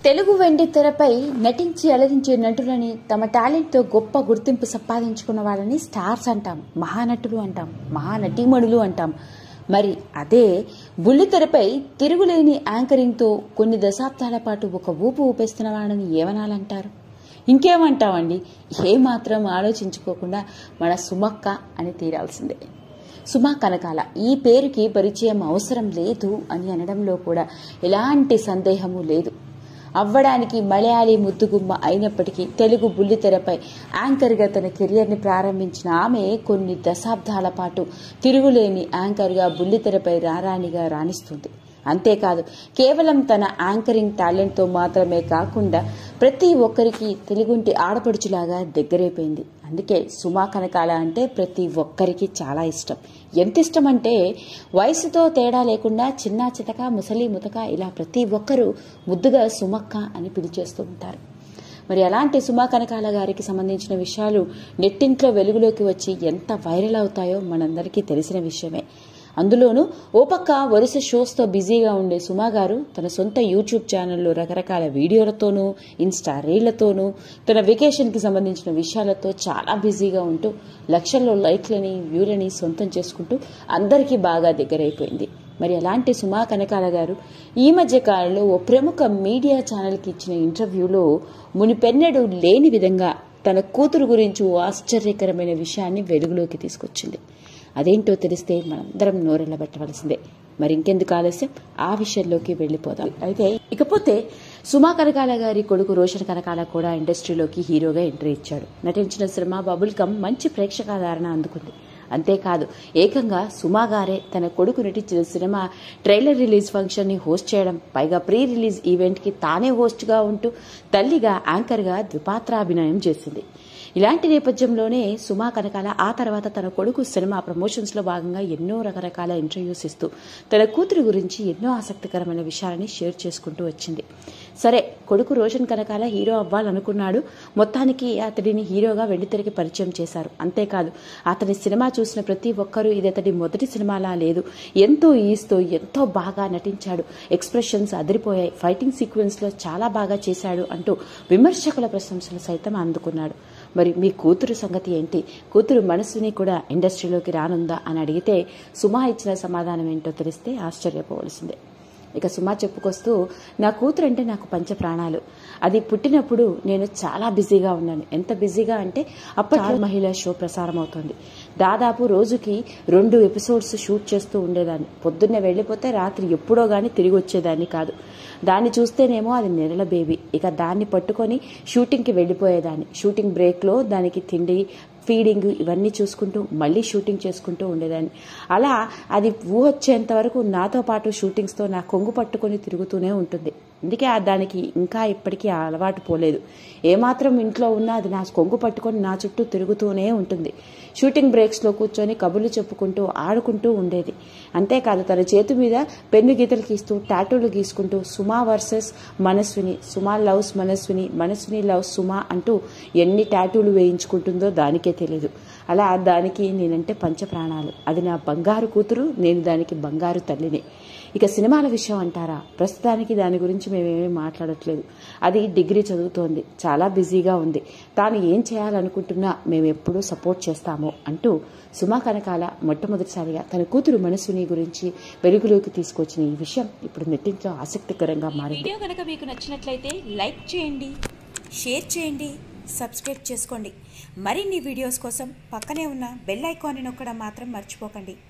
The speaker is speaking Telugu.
తెలుగు వెండి తెరపై నటించి అలరించే నటులని తమ టాలెంట్తో గొప్ప గుర్తింపు సంపాదించుకున్న వాళ్ళని స్టార్స్ అంటాం, మహానటులు అంటాం, మహానటీమణులు అంటాం. మరి అదే బుల్లితెరపై తిరుగులేని యాంకరింగ్తో కొన్ని దశాబ్దాల పాటు ఒక ఊపు ఊపేస్తున్న వాళ్ళని ఏమనాలంటారు? ఇంకేమంటామండి? ఏమాత్రం ఆలోచించుకోకుండా మన సుమక్క అని తీరాల్సిందే. సుమా కనకాల ఈ పేరుకి పరిచయం అవసరం లేదు అని అనడంలో కూడా ఎలాంటి సందేహము లేదు. అవ్వడానికి మలయాళీ ముద్దుగుమ్మ అయినప్పటికీ తెలుగు బుల్లితెరపై యాంకర్గా తన కెరియర్ని ప్రారంభించిన ఆమె కొన్ని దశాబ్దాల పాటు తిరుగులేని యాంకర్గా బుల్లితెరపై రారాణిగా రాణిస్తుంది. అంతేకాదు, కేవలం తన యాంకరింగ్ టాలెంట్తో మాత్రమే కాకుండా ప్రతి ఒక్కరికి తెలుగుంటి ఆడపడుచులాగా దగ్గరైపోయింది. అందుకే సుమా కనకాల అంటే ప్రతి ఒక్కరికి చాలా ఇష్టం. ఎంత ఇష్టం అంటే వయసుతో తేడా లేకుండా చిన్న చితక ముసలి ముతక ఇలా ప్రతి ఒక్కరూ ముద్దుగా సుమక్క అని పిలిచేస్తూ ఉంటారు. మరి అలాంటి సుమా కనకాల గారికి సంబంధించిన విషయాలు నెట్టింట్లో వెలుగులోకి వచ్చి ఎంత వైరల్ అవుతాయో మనందరికీ తెలిసిన విషయమే. అందులోనూ ఓ పక్క వరుస షోస్తో బిజీగా ఉండే సుమా గారు తన సొంత యూట్యూబ్ ఛానల్లో రకరకాల వీడియోలతోనూ ఇన్స్టా రీళ్లతోనూ తన వెకేషన్కి సంబంధించిన విషయాలతో చాలా బిజీగా ఉంటూ లక్షల్లో లైక్లని వ్యూలని సొంతం చేసుకుంటూ అందరికీ బాగా దగ్గరైపోయింది. మరి అలాంటి సుమా కనకాల గారు ఈ మధ్య కాలంలో ఓ ప్రముఖ మీడియా ఛానల్కి ఇచ్చిన ఇంటర్వ్యూలో మునిపెన్నడూ లేని విధంగా తన కూతురు గురించి ఓ ఆశ్చర్యకరమైన విషయాన్ని వెలుగులోకి తీసుకొచ్చింది. అదేంటో తెలిస్తే మనందరం నోరెళ్లబెట్టవలసిందే. మరి ఇంకెందుకు ఆలస్యం, ఆ విషయంలోకి వెళ్లిపోదాం. అయితే ఇకపోతే సుమా కనకాల గారి కొడుకు రోషన్ కనకాల కూడా ఇండస్ట్రీలోకి హీరోగా ఎంట్రీ ఇచ్చాడు. నటించిన సినిమా బబుల్ కమ్ మంచి ప్రేక్షకాదరణ అందుకుంది. అంతేకాదు, ఏకంగా సుమా గారే తన కొడుకు నటించిన సినిమా ట్రైలర్ రిలీజ్ ఫంక్షన్ ని హోస్ట్ చేయడం, పైగా ప్రీ రిలీజ్ ఈవెంట్ కి తానే హోస్ట్ గా ఉంటూ తల్లిగా యాంకర్ గా ద్విపాత్రాభినయం చేసింది. ఇలాంటి నేపథ్యంలోనే సుమా కనకాల ఆ తర్వాత తన కొడుకు సినిమా ప్రమోషన్స్ లో భాగంగా ఎన్నో రకరకాల ఇంటర్వ్యూస్ ఇస్తూ తన కూతురు గురించి ఎన్నో ఆసక్తికరమైన విషయాలని షేర్ చేసుకుంటూ వచ్చింది. సరే, కొడుకు రోషన్ కనకాల హీరో అవ్వాలనుకున్నాడు. మొత్తానికి అతడిని హీరోగా వెండితెరకి పరిచయం చేశారు. అంతేకాదు, అతని సినిమా చూసిన ప్రతి ఒక్కరూ ఇది అతడి మొదటి సినిమాలా లేదు, ఎంతో ఈస్తో ఎంతో బాగా నటించాడు, ఎక్స్ప్రెషన్స్ అదిరిపోయాయి, ఫైటింగ్ సీక్వెన్స్ లో చాలా బాగా చేశాడు అంటూ విమర్శకుల ప్రశంసలు సైతం అందుకున్నాడు. మరి మీ కూతురు సంగతి ఏంటి? కూతురు మనసుని కూడా ఇండస్ట్రీలోకి రానుందా అని అడిగితే సుమా ఇచ్చిన సమాధానం ఏంటో తెలిస్తే ఆశ్చర్యపోవలసిందే. ఇక సుమా చెప్పుకొస్తూ, నా కూతురు అంటే నాకు పంచ ప్రాణాలు. అది పుట్టినప్పుడు నేను చాలా బిజీగా ఉన్నాను. ఎంత బిజీగా అంటే అప్పటి మహిళా షో ప్రసారం అవుతుంది. దాదాపు రోజుకి 2 ఎపిసోడ్స్ షూట్ చేస్తూ ఉండేదాన్ని. పొద్దున్నే వెళ్లిపోతే రాత్రి ఎప్పుడో గానీ తిరిగి వచ్చేదాన్ని కాదు. దాన్ని చూస్తేనేమో అది నెలల బేబీ. ఇక దాన్ని పట్టుకొని షూటింగ్కి వెళ్లిపోయేదాన్ని. షూటింగ్ బ్రేక్లో దానికి తిండి, ఫీడింగ్ ఇవన్నీ చూసుకుంటూ మళ్ళీ షూటింగ్ చేసుకుంటూ ఉండేదాన్ని. అలా అది ఊహొచ్చేంత వరకు నాతో పాటు షూటింగ్స్తో నా కొంగు పట్టుకొని తిరుగుతూనే ఉంటుంది. అందుకే దానికి ఇంకా ఇప్పటికీ అలవాటు పోలేదు. ఏమాత్రం ఇంట్లో ఉన్నా అది నా కొంగు పట్టుకొని నా చుట్టూ తిరుగుతూనే ఉంటుంది. షూటింగ్ బ్రేక్స్లో కూర్చొని కబుర్లు చెప్పుకుంటూ ఆడుకుంటూ ఉండేది. అంతేకాదు, తన చేతి మీద పెన్ను గీతలు గీస్తూ టాటూలు గీసుకుంటూ Suma versus Manasvini, Suma loves Manasvini, Manasvini loves Suma అంటూ ఎన్ని టాటూలు వేయించుకుంటుందో దానికే తెలీదు. అలా దానికి నేనంటే పంచప్రాణాలు. అది నా బంగారు కూతురు, నేను దానికి బంగారు తల్లిని. ఇక సినిమాల విషయం అంటారా, ప్రస్తుతానికి దాని గురించి మేమేమీ మాట్లాడట్లేదు. అది డిగ్రీ చదువుతోంది, చాలా బిజీగా ఉంది. తాను ఏం చేయాలనుకుంటున్నా మేము ఎప్పుడూ సపోర్ట్ చేస్తాము అంటూ సుమా కనకాల మొట్టమొదటిసారిగా తన కూతురు మనస్విని గురించి వెలుగులోకి తీసుకొచ్చిన ఈ విషయం ఇప్పుడు నెట్టింట్లో ఆసక్తికరంగా మారింది. వీడియో కనుక మీకు నచ్చినట్లయితే లైక్ చేయండి, షేర్ చేయండి, సబ్స్క్రైబ్ చేసుకోండి. మరిన్ని వీడియోస్ కోసం పక్కనే ఉన్న బెల్ ఐకాన్ని నొక్కడం మాత్రం మర్చిపోకండి.